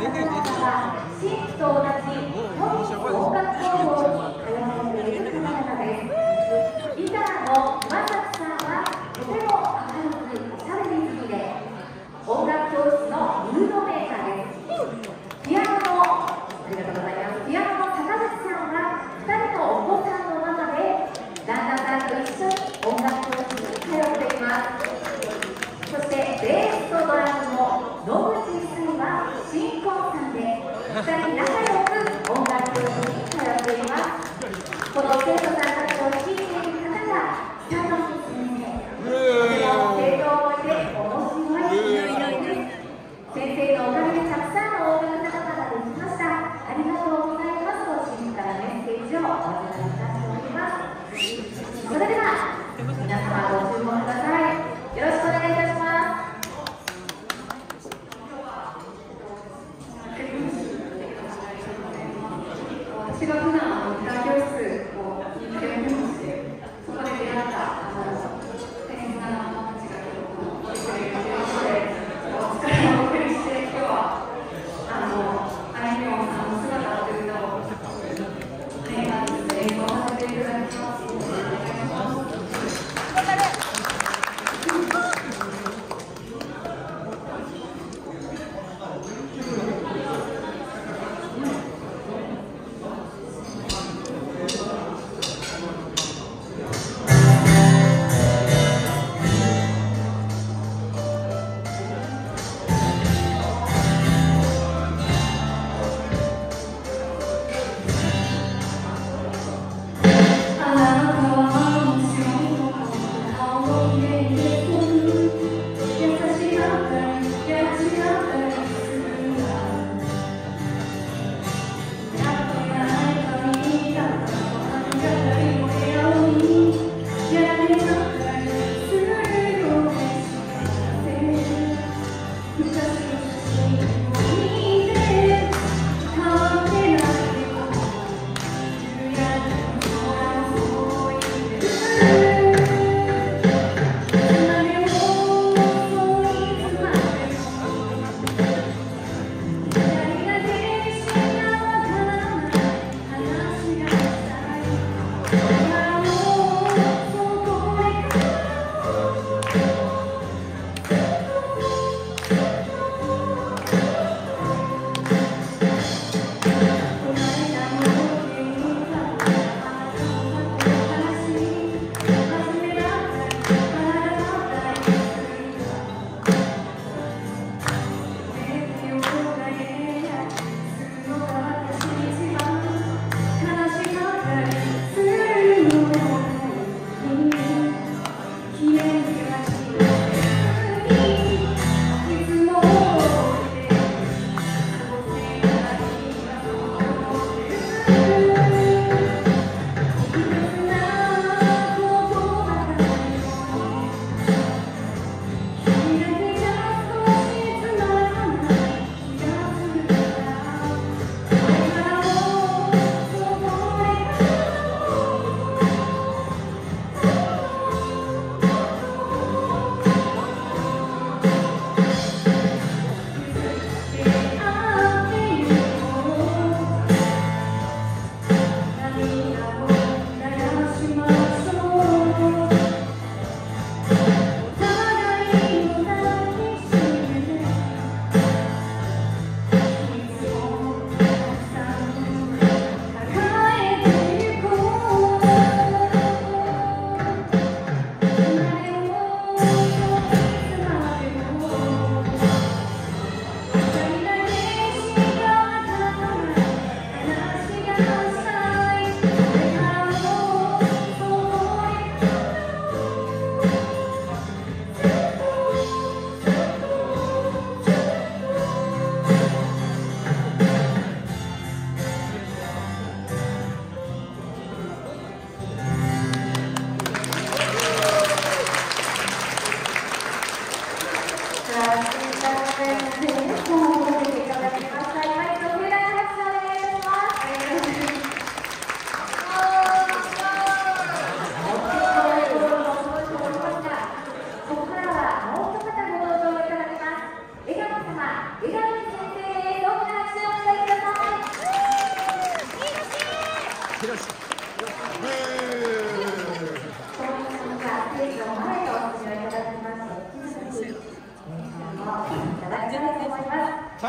々は新規と同じ音楽高校に通われている方々です。ギターの岩崎さんはとても明るくおしゃべり好きで、音楽教室のムードメーカーです。ピアノのありがとうございます。ピアノの坂口さんは2人のお子さんのママで、旦那さんと一緒に音楽教室に通っています。そしてベースとドラムの野口さんは新婚さんで、2人仲良く音楽教室に通っています。この生徒さんたちを率いている方が佐藤先生。とても生徒思いで面白い先生のおかげでたくさんの音楽仲間ができました。ありがとうございますと、チームからメッセージをお預かりいたしております。それでは皆様ご注文ください。よろしくお願いいたします。私が普段ギター教室を行っておりまして、そこで出会った大切な仲間たちが今日来てくれているので、お疲れをお送りして、今日はあいみょんさんの姿というのを演奏させていただきます。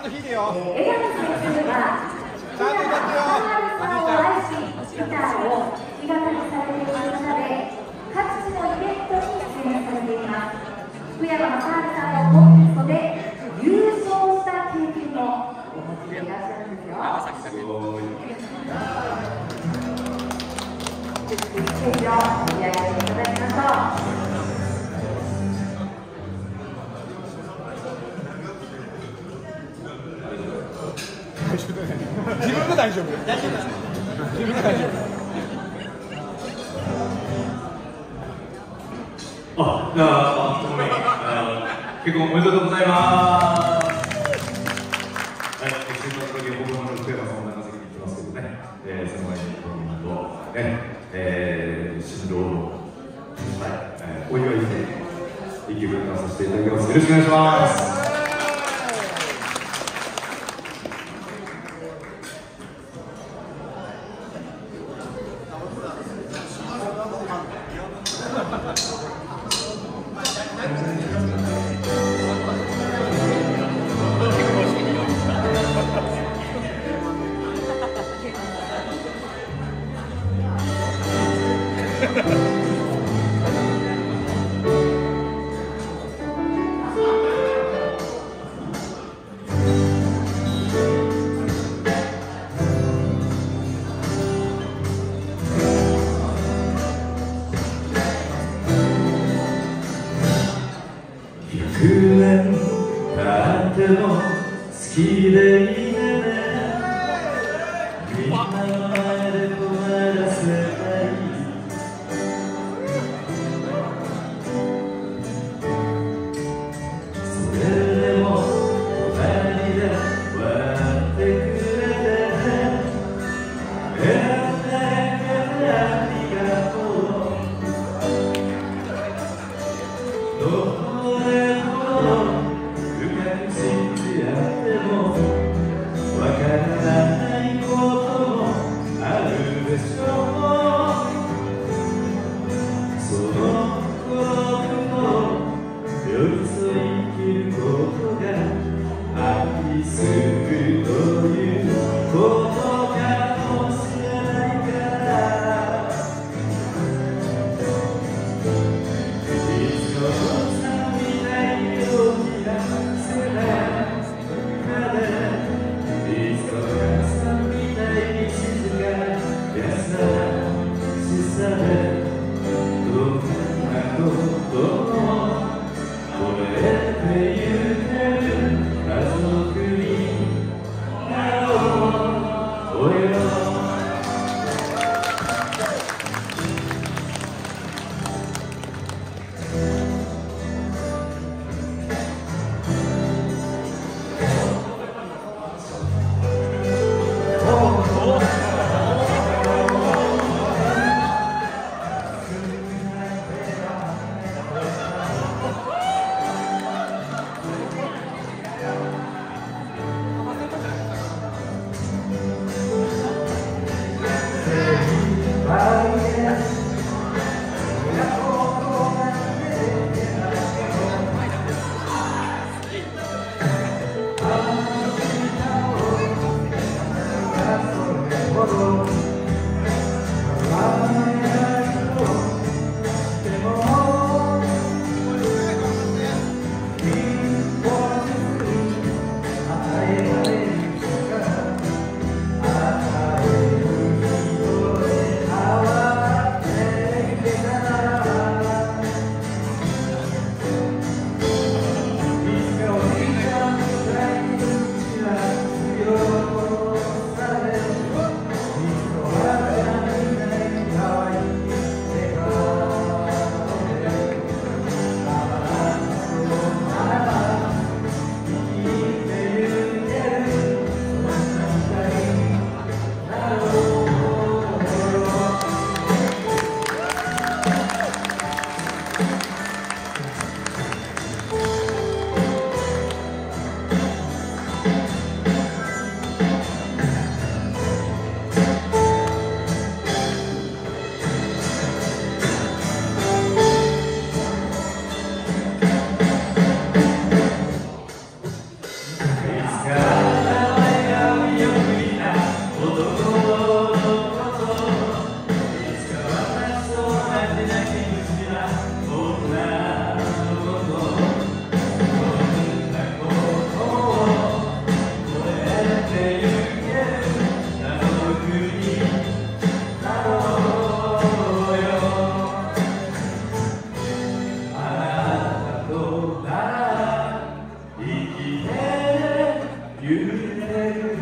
んと弾いてよ。 江上先生は福山雅治さんを愛し、ギターを弾き語りされている方で、各地のイベントに出演されています。福山雅治さんのコンテストで優勝した経験もお持ちでいらっしゃるんですよ。ステージを盛り上げていただきましょう。 自分が大丈夫。大丈夫です。自分が大丈夫。 じゃあ、結婚おめでとうございます。はい、週末の時僕の福山さんも長崎に行きますけどね、その前に本人と新郎の、お祝いで一曲歌わさせていただきます。よろしくお願いします。100年経っても好きでいてね、みんなの前で困らせたい。それでも隣で笑ってくれてね、ありがとう。どれほど深く信じ合ってもわからないこともあるでしょう。その孤独を寄り添い生きることが愛するということかもしれないから、いつのさみない大きな背中で、いつのさみない静かな優しさで、どんなことも超えてゆける家族になろうよ。 る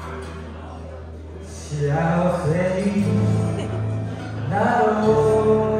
幸せになろう